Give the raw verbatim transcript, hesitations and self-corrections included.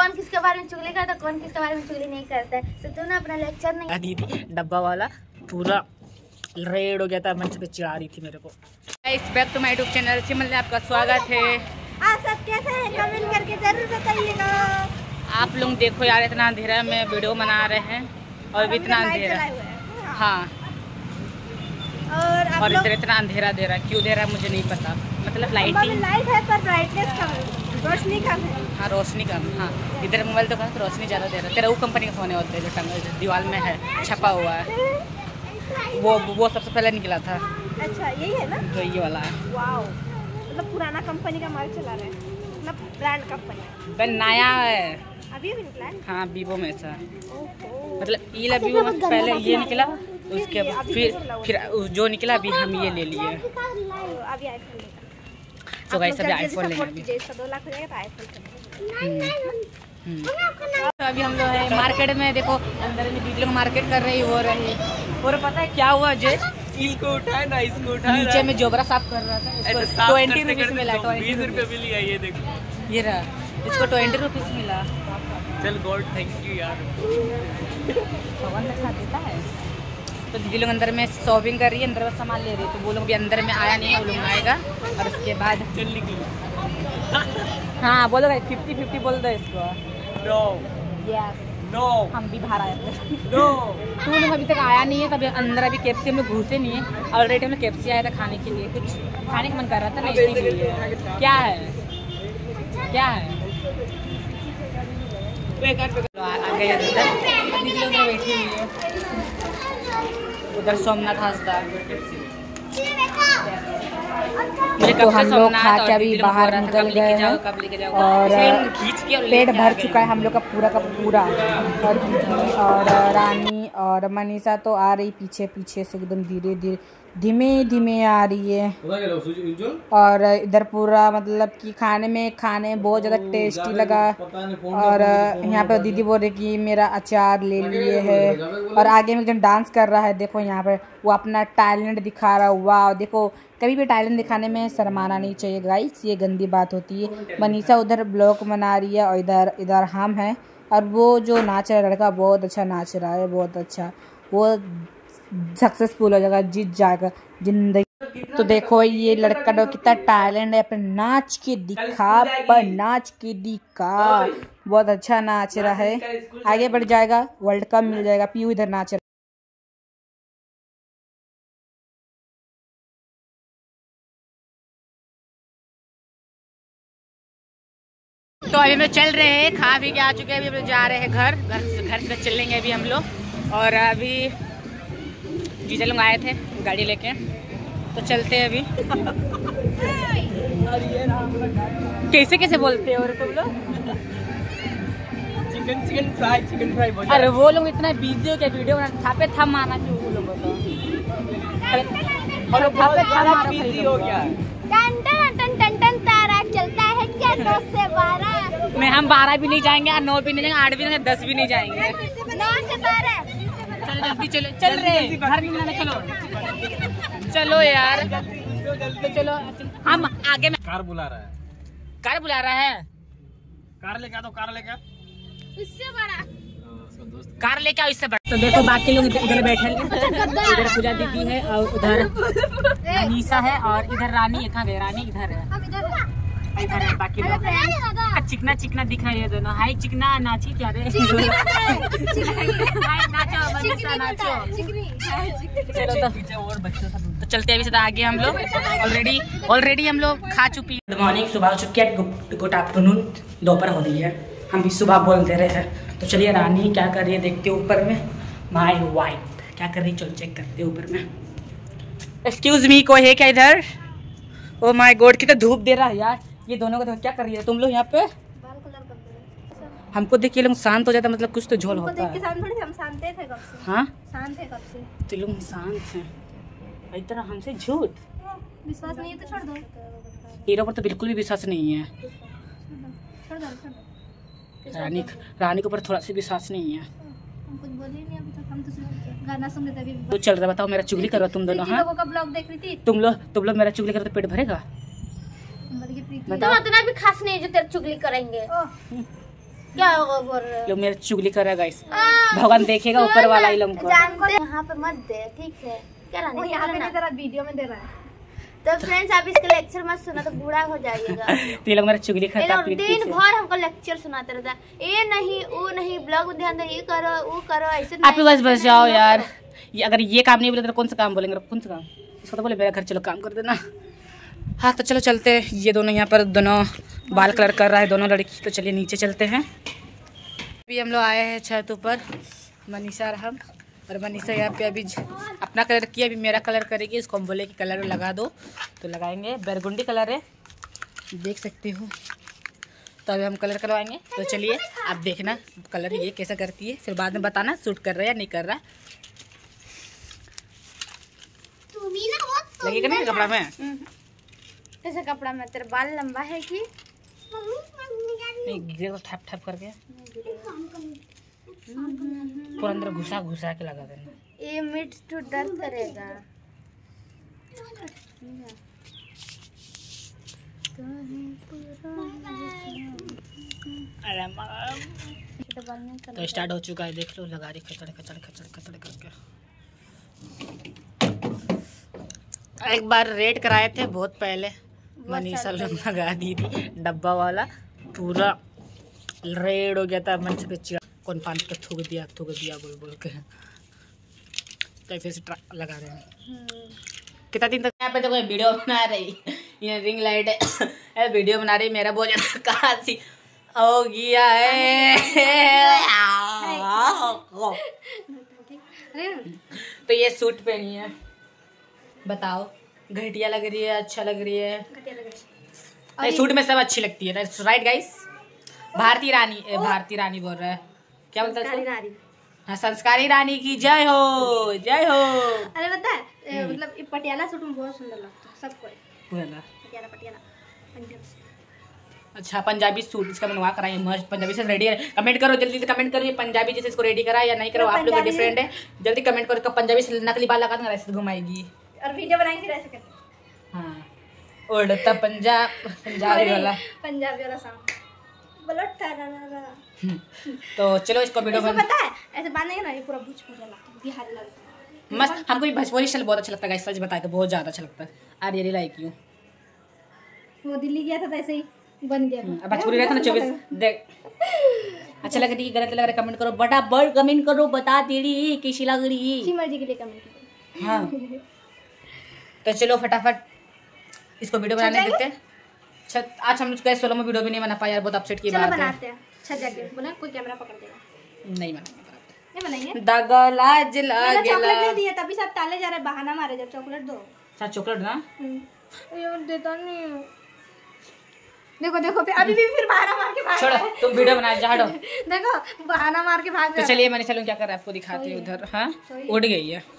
कौन किसके बारे में चुगली करता है, कौन किसके बारे में चुगली नहीं करता है। तो तू ना अपना लेक्चर नहीं। दीदी डब्बा वाला पूरा रेड हो गया था, मंच पे चिढ़ा रही थी मेरे को। इस back to my YouTube channel सिमल में आपका स्वागत है। आप सब कैसे हैं कमेंट करके जरूर बताइएगा। आप लोग देखो यार, इतना अंधेरा में वीडियो बना रहे हैं और भी इतना अंधेरा। हाँ, और और इधर इतना अंधेरा दे रहा है, क्यों दे रहा है मुझे नहीं पता, मतलब लाइटिंग लाइट है पर ब्राइटनेस कम है, रोशनी कम है। हाँ रोशनी कम। हाँ इधर मोबाइल तो कहा तो रोशनी ज़्यादा दे रहा है। तेरा वो कंपनी का फोन है होते जो टंग दीवार में है छपा हुआ है, वो वो सबसे पहले निकला था। अच्छा यही है ना, तो ये वाला है। वाओ, मतलब पुराना कंपनी का माल चला रहे हैं, मतलब ब्रांड कंपनी। बस नया है, अभी भी निकला है। हाँ वीवो में से, मतलब ये ला वीवो में पहले ये निकला, उसके बाद फिर फिर जो निकला अभी हम ये ले लिए। अभी आईफोन लेगा तो गाइस अभी आईफोन लेंगे अभी। दो लाख हो जाएगा तो आईफोन। तो अभी हम लोग है मार्केट में, देखो अंदर में दीदी लोग मार्केट कर रही हो रही। और पता है क्या हुआ जय, इसको उठाए ना, इसको उठाए नीचे में जोबरा साफ कर रहा था, ट्वेंटी रुपीज मिला। बीस रुपए भी लिया, ये देखो ये रहा, इसको ट्वेंटी रुपीज मिला। चल गॉड थैंक यू यार, भगवान मेरे साथ देता है। तो दीदी लोग अंदर में शॉपिंग कर रही है, अंदर में सामान ले रही है, तो वो लोग भी अंदर में आया नहीं है, वो लोग आएगा और उसके बाद चल निकलो। हाँ बोलो भाई, फिफ्टी फिफ्टी बोल दो इसको। नो यस नो, हम भी बाहर आए थे। नो तू लोग अभी तक आया नहीं है, तभी अंदर अभी केएफसी हम लोग घुसे नहीं है। ऑलरेडी हम लोग केएफसी आया था खाने के लिए, कुछ खाने का मन कर रहा था ना इसीलिए। क्या है क्या है आ गए अंदर, दीदी लोग बैठी हुई है उधर सोमनाथ हंसदा। तो हम लोग खा के अभी बाहर निकल गए हैं और पेट भर चुका है हम लोग का पूरा का पूरा। और और रानी और मनीषा तो आ रही पीछे पीछे से एकदम धीरे धीरे धीमे धीमे आ रही है। और इधर पूरा मतलब कि खाने में खाने बहुत ज़्यादा टेस्टी लगा। और यहाँ पे दीदी बोल रही कि मेरा अचार ले लिए है। और आगे में एकदम डांस कर रहा है, देखो यहाँ पे वो अपना टैलेंट दिखा रहा है। वाह देखो, कभी भी टैलेंट दिखाने में शर्माना नहीं चाहिए गाइस, ये गंदी बात होती है। मनीषा उधर ब्लॉग बना रही है और इधर इधर हम हैं। और वो जो नाच रहा है लड़का बहुत अच्छा नाच रहा है, बहुत अच्छा, वो सक्सेसफुल हो जाएगा, जीत जाएगा जिंदगी। तो देखो ये लड़का तो कितना टैलेंट है, अपने नाच के दिखा पर नाच के दिखा, बहुत अच्छा नाच रहा है। आगे बढ़ जाएगा, वर्ल्ड कप मिल जाएगा। पीयू इधर नाच रहा है। तो अभी हम लोग चल रहे हैं, खा पी के आ चुके हैं, अभी हम लोग जा रहे हैं घर घर घर से चलेंगे अभी हम लोग। और अभी जीजा लोग आए थे गाड़ी लेके, तो चलते हैं अभी। कैसे कैसे बोलते हो तुम लोग? Chicken chicken fry chicken fry बोल। अरे वो लोग इतना बिजी हो क्या वीडियो बना, थापे थम मारना चाहिए वो लोगों को। और बहुत ज़्यादा बिजी हो गया। टन टन टन टन टन तारा चलता है क्या दस से बारह? नहीं हम बारह भी नहीं जाएंगे, नौ भी नहीं जाएंगे, आठ भी नहीं जाएंगे, दस भी नहीं जाएंगे। नौ से बारह। चलो जल्दी चलो, चल रहे घर नहीं जाना, चलो चलो यार, तो चलो हम आगे में। कार बुला रहा है, कार बुला रहा है, कार लेके आ तो कार लेके आ। उससे बड़ा कार लेके आओ इससे बड़ा। तो देखो बाकी लोग इधर बैठे हैं, इधर पूजा दीदी है और उधर अनीसा है और इधर रानी है। कहाँ गए रानी? इधर है, इधर है बाकी लोग। चिकना चिकना दिख रहा है दोनों। हाय चिकना नाची क्या रे? हाय नाचो मनीषा नाचो। चलो तो और बच्चों सब तो चलते हैं अभी से आगे हम लोग। ऑलरेडी ऑलरेडी हम लोग खा चुकी। गुड मॉर्निंग, सुबह हो चुकी है, गुड आफ्टरनून दोपहर हो रही है, हम भी सुबह बोल दे रहे हैं। तो चलिए रानी क्या कर रही है देखते ऊपर में, माय वाइफ क्या कर रही है, चलो चेक करते हैं ऊपर में। एक्सक्यूज मी, कोई है क्या इधर? ओ माय गॉड कितना धूप दे रहा है यार, ये दोनों को तो क्या कर रही है तुम लोग यहाँ पे? हमको देख के लोग शांत हो जाता, मतलब कुछ तो झोल होता है। हम शांत थे कब से। हाँ शांत थे कब से, तो लोग शांत हैं, इस तरह हमसे झूठ। विश्वास नहीं है तो छोड़ दो। हीरो पर तो बिल्कुल भी विश्वास नहीं है। छोड़ दो, छोड़ दो। रानी रानी के ऊपर थोड़ा सा विश्वास नहीं है। हम कुछ बोले नहीं अभी तक, हम तो गाना सुन रहे थे अभी। तो चल रहा, बताओ मेरा चुगली करो तुम दोनों। हाँ लोगों का ब्लॉग देख रही थी। तुम लोग तुम लोग मेरा चुगली करो तो पेट भरेगा? तुम इतना भी खास नहीं जो तेरे चुगली करेंगे। क्या बोल रहे हो? लोग मेरे चुगली कर रहा है गाइस, भगवान देखेगा ऊपर वाला ही लोग। यहाँ पे मत दे, ठीक है? क्या रानी? यहाँ पे नहीं दे रहा, वीडियो में दे रहा है। तो फ्रेंड्स आप इसका लेक्चर मत सुना तो बूढ़ा हो जाइएगा। तो ये लोग मेरा चुगली करता है, दिन भर हमको लेक्चर सुनाते रहता है, ये नहीं वो नहीं, ब्लॉग में ध्यान दो, ये करो वो करो, ऐसे आप बस बस जाओ यार। ये अगर ये काम नहीं बोले तो कौन सा काम बोलेंगे? कौन सा काम? इसको तो बोले मेरा घर चलो काम कर देना। हाँ तो चलो चलते। ये दोनों यहाँ पर दोनों बाल कलर कर रहा है दोनों लड़की, तो चलिए नीचे चलते हैं। अभी हम लोग आए हैं छत ऊपर, मनीषा और हम, और मनीषा यहाँ पे अभी अपना कलर किया, अभी मेरा कलर करेगी। इसको हम बोले कि कलर लगा दो तो लगाएंगे, बैरगुंडी कलर है देख सकते हो। तो अभी हम कलर करवाएंगे, तो चलिए आप देखना कलर ये कैसा करती है, फिर बाद में बताना सूट कर रहा है या नहीं कर रहा। लगेगा नहीं कपड़ा में? ऐसा कपड़ा में तेरा बाल लंबा है कि नहीं? गिरे ठप ठप करके पूरा अंदर घुसा घुसा के लगा देना। ये मिट टू दर्द करेगा। तो स्टार्ट हो चुका है, देख लो लगा रही खचड़ खचड़ खचड़ खचड़ करके। एक बार रेड कराए थे बहुत पहले, मनीषा लोग लगा दी थी डब्बा वाला, पूरा रेड हो गया था। मन से चिड़ा कौन पानी का थूक दिया थूक दिया बोल बोल के, तो फिर से लगा रहे हैं। कितना दिन तक यहाँ पे देखो वीडियो बना रही, ये रिंग लाइट है वीडियो बना रही, मेरा बहुत ज्यादा कहा सी हो गया है। तो ये सूट पहनी है, बताओ घटिया लग रही है अच्छा लग रही है? नहीं सूट में सब अच्छी लगती है, राइट गाइस? भारती रानी, भारती रानी बोल रहा है, क्या बोलता है? हाँ संस्कारी रानी की जय हो जय हो। अरे बता मतलब पटियाला सूट में बहुत सुंदर लगता है सबको, पटियाला पटियाला पंजाबी। अच्छा पंजाबी सूट इसका बनवा कर आए मस्त, पंजाबी से रेडी है। कमेंट करो जल्दी से, कमेंट करो ये पंजाबी जैसे इसको रेडी करा या नहीं करो, आप लोग डिफरेंट है, जल्दी कमेंट करो। पंजाबी से नकली बाल लगा दूंगा, ऐसे घुमाएगी और वीडियो बनाएंगे ऐसे करके। हाँ उड़ता पंजाब, पंजाबी वाला पंजाबी वाला सॉन्ग बोलो टारा। तो चलो इसको वीडियो में पता है ऐसे बांधेंगे ना, ये पूरा भोजपुरी लगता है, बिहारी लगता है मस्त। हमको ये भोजपुरी स्टाइल बहुत अच्छा लगता है, सच बताए तो बहुत ज्यादा अच्छा लगता है। I really like you. वो दिल्ली गया था तो ऐसे ही बन गया। अब भोजपुरी रहता ना चौबीस देख अच्छा लग रही है गलत लग रहा है कमेंट करो, बटा बड़ कमेंट करो, बता तेरी कैसी लग रही है, मर्जी के लिए कमेंट करो। हाँ तो चलो फटाफट इसको वीडियो बनाने देते हैं। छत आज हम लोग सोलो में वीडियो भी नहीं बना पाया यार, बहुत अपसेट की बात है। बनाते हैं छत जाके, बोला कोई कैमरा पकड़ देगा। नहीं बनाएंगे, नहीं बनाएंगे। दगला जला चॉकलेट नहीं दिया तभी सब ताले जा रहे, बहाना मारे जब चॉकलेट दो। अच्छा चॉकलेट ना ये देता नहीं। देखो देखो फिर अभी भी फिर बहाना मार के भाग छोड़ो, तुम वीडियो बना जा हटो। देखो बहाना मार के भाग। तो चलिए मैंने चलो क्या कर रहा है आपको दिखाते हैं उधर। हाँ उड़ गई है।